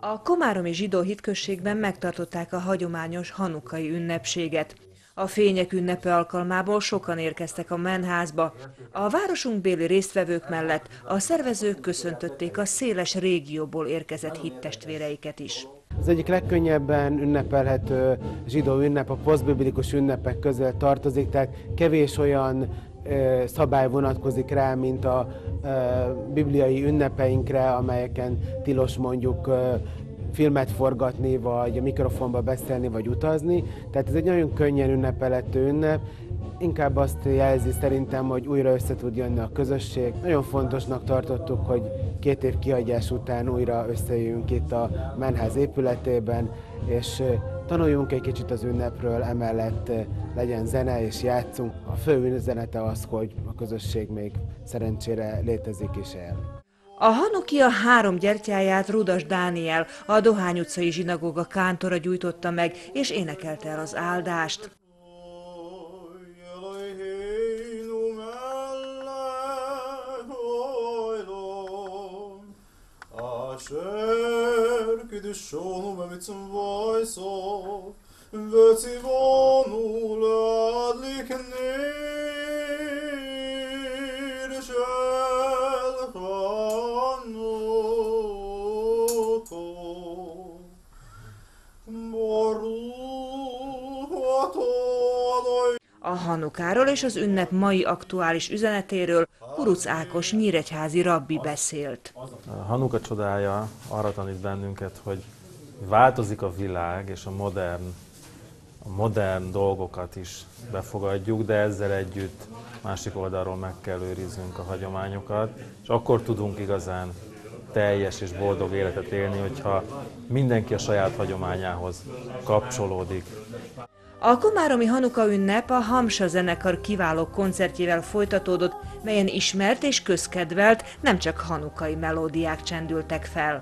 A komáromi zsidó hitközségben megtartották a hagyományos hanukai ünnepséget. A fények ünnepe alkalmából sokan érkeztek a menházba. A városunk béli résztvevők mellett a szervezők köszöntötték a széles régióból érkezett hittestvéreiket is. Az egyik legkönnyebben ünnepelhető zsidó ünnep a posztbiblikus ünnepek közül tartozik, tehát kevés olyan szabály vonatkozik rá, mint a bibliai ünnepeinkre, amelyeken tilos mondjuk filmet forgatni, vagy a mikrofonba beszélni, vagy utazni. Tehát ez egy nagyon könnyen ünnepelhető ünnep. Inkább azt jelzi szerintem, hogy újra össze tud jönni a közösség. Nagyon fontosnak tartottuk, hogy 2 év kihagyás után újra összejöjjünk itt a menház épületében, és tanuljunk egy kicsit az ünnepről, emellett legyen zene és játszunk. A fő üzenete az, hogy a közösség még szerencsére létezik is el. A Hanukia 3 gyertyáját Rudas Dániel, a Dohány utcai zsinagóga kántora gyújtotta meg, és énekelte el az áldást. A Hanukáról és az ünnep mai aktuális üzenetéről Kuruc Ákos nyíregyházi rabbi beszélt. A Hanuka csodája arra tanít bennünket, hogy változik a világ, és a modern dolgokat is befogadjuk, de ezzel együtt másik oldalról meg kell őriznünk a hagyományokat, és akkor tudunk igazán teljes és boldog életet élni, hogyha mindenki a saját hagyományához kapcsolódik. A komáromi Hanuka ünnep a Hamsa zenekar kiváló koncertjével folytatódott, melyen ismert és közkedvelt, nem csak hanukai melódiák csendültek fel.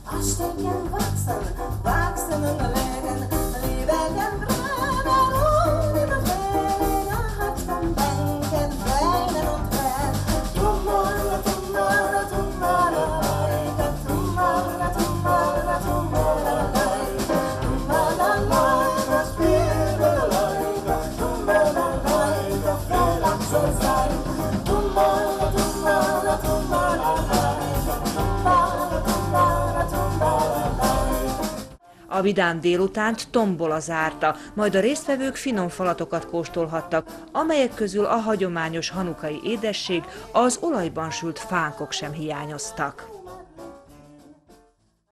A vidám délutánt tombola zárta, majd a résztvevők finom falatokat kóstolhattak, amelyek közül a hagyományos hanukai édesség, az olajban sült fánkok sem hiányoztak.